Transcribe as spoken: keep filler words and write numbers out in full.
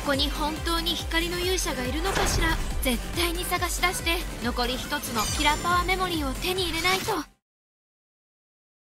こに本当に光の勇者がいるのかしら。絶対に探し出して残り一つのキラパワーメモリーを手に入れないと。